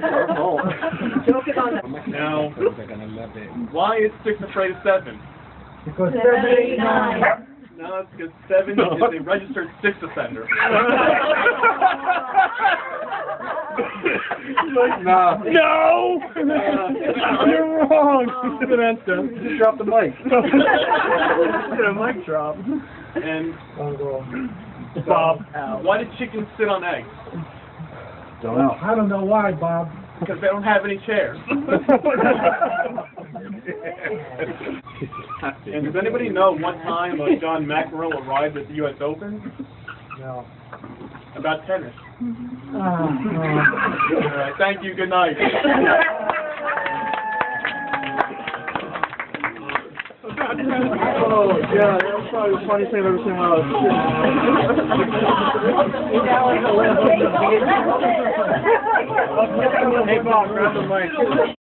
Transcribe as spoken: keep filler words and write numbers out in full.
Joke it on them. Now, why is six afraid of seven? Because seven, eight, nine. No, it's because seven is a registered six offender. Nah. No! Uh, You're wrong! Good answer. Just drop the mic. Get a mic drop. And Bob. why do chickens sit on eggs? Don't know. I don't know why, Bob. Because they don't have any chairs. And does anybody know what time uh, John McEnroe arrived at the U S Open? No. About tennis. Uh, All right, thank you. Good night. Oh, yeah, that was probably the funniest thing I've ever seen in my life. Hey, Bob, grab the mic.